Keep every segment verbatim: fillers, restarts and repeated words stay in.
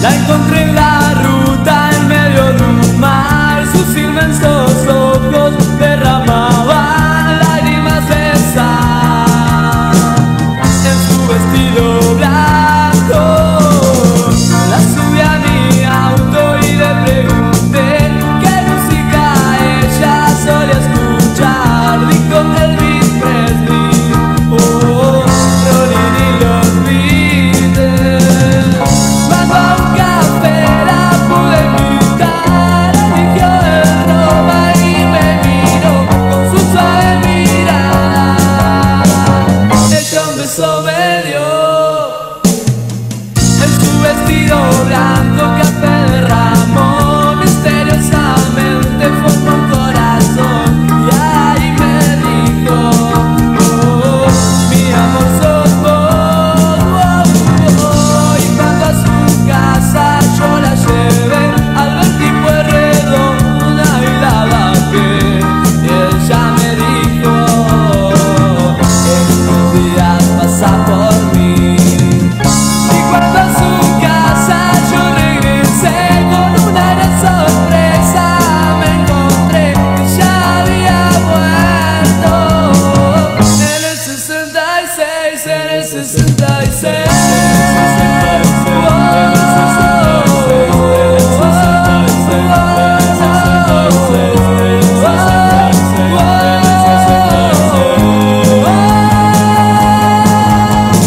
La encontré en la ruta en medio de un mar. Sus inmensos ojos derramaban lágrimas de sal. En su vestido blanco la subí a mi auto y le pregunté qué música ella solía escuchar. Dijo Elvis Presley, oh, Rolling y los Beatles. Cuando a un café la pude invitar, eligió el ropa y me miró con su suave mirada. Ella un beso me dio. En su vestido blanco café derramó, misteriosamente formó un corazón. Y ahí me dijo, oh, mi amor sos vos, oh, oh. Y cuando a su casa yo la llevé, al ver tipo es redonda y la bajé. Y ella me dijo, en unos días pasa por mí. Y cuando a su casa yo regresé con una gran sorpresa, me encontré que ya había muerto. En el sesenta y seis, en el sesenta y seis.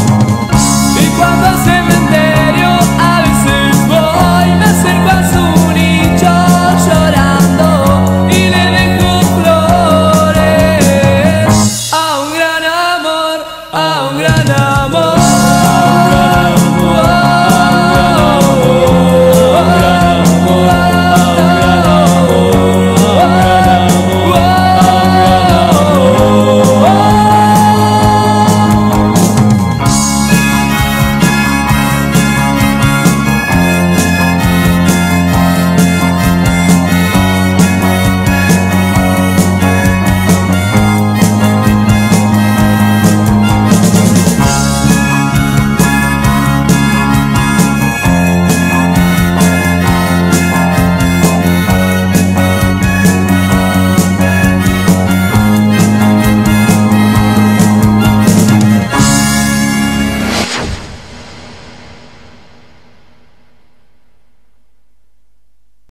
Y cuando al cementerio a veces voy, me acerco a su